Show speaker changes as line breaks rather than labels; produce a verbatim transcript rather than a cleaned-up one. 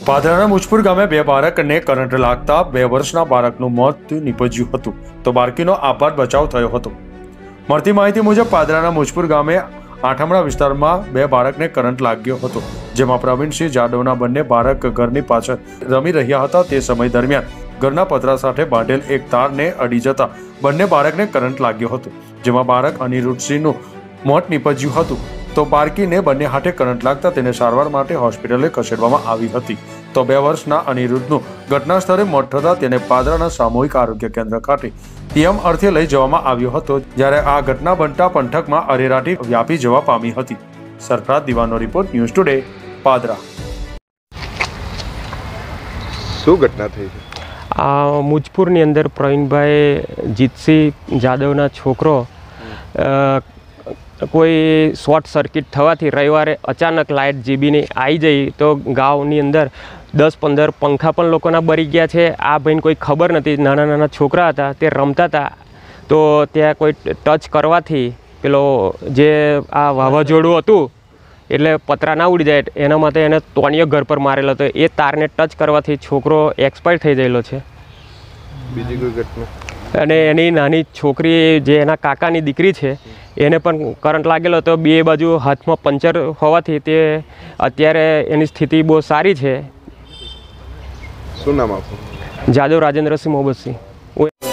પાદરાના મુજપુર ગામે બે બાળકને કરંટ લાગતા બે વર્ષના બાળકનું મોત નીપજ્યું હતું તો બાળકીનો આપાત બચાવ થયો હતો। મળતી માહિતી મુજબ પાદરાના મુજપુર ગામે આઠમડા વિસ્તારમાં બે બાળકને કરંટ લાગ્યો હતો, જેમાં પ્રવીણસિંહ જાદવના બંને બાળક ઘરની પાછળ રમી રહ્યા હતા। તે સમય દરમિયાન ઘરના પતરા સાથે બાંધેલ એક તારને અડી જતા બંને બાળકને કરંટ લાગ્યો હતો, જેમાં બાળક અનિરુદ્ધસિંહનું મોત નીપજ્યું હતું। તો બાળકીને બંને હાથે કરંટ લાગતા તેને સારવાર માટે હોસ્પિટલે ખસેડવામાં આવી હતી। તો બે વર્ષના અનિરુદ્ધનું ઘટના સ્થળે મોત થતાં તેને પાદરાના સામૂહિક આરોગ્ય કેન્દ્ર ખાતે પીએમ અર્થે લઈ જવામાં આવ્યો હતો, જ્યારે આ ઘટના બનતા પંથકમાં અરેરાટી વ્યાપી જવા પામી હતી। સરફરાજ દિવાનો રિપોર્ટ, ન્યૂઝ ટુડે, પાદરા।
શું ઘટના થઈ છે?
આ મુજપુરની અંદર પ્રવીણભાઈ જીતસિંહ જાદવના છોકરો કોઈ શોર્ટ સર્કિટ થવાથી રવિવારે અચાનક લાઇટ જીબીની આવી જઈ તો ગામની અંદર દસ પંદર પંખા પણ લોકોના બળી ગયા છે। આ ભાઈને કોઈ ખબર નથી, નાના નાના છોકરા હતા, તે રમતા હતા તો ત્યાં કોઈ ટચ કરવાથી પેલો જે આ વાવાઝોડું હતું એટલે પતરા ના ઉડી જાય એના માટે એને તોણિયો ઘર પર મારેલો હતો। એ તારને ટચ કરવાથી છોકરો એક્સપાયર થઈ ગયેલો છે।
બીજી કોઈ ઘટના?
અને એની નાની છોકરી જે એના કાકાની દીકરી છે એને પણ કરંટ લાગેલો હતો। બે બાજુ હાથમાં પંચર હોવાથી તે અત્યારે એની સ્થિતિ બહુ સારી છે।
શું નામ આપો?
જાદવ રાજેન્દ્રસિંહ મોહબ્બતસિંહ।